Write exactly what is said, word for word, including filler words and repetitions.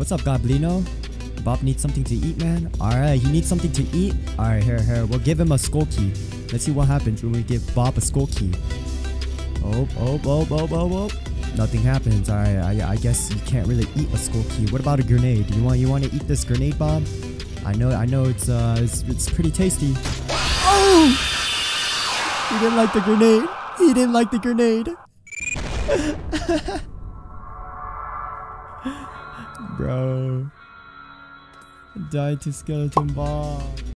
What's up, Goblino? Bob needs something to eat, man. Alright, he needs something to eat. Alright, here, here. We'll give him a skull key. Let's see what happens when we give Bob a skull key. Oh, oh, oh, oh, oh, oh. Nothing happens. Alright, I, I guess you can't really eat a skull key. What about a grenade? You want you want to eat this grenade, Bob? I know, I know it's uh, it's, it's pretty tasty. Oh! He didn't like the grenade. He didn't like the grenade. Bro. Died to skeleton Bob.